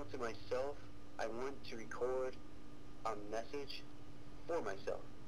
to myself. I want to record a message for myself.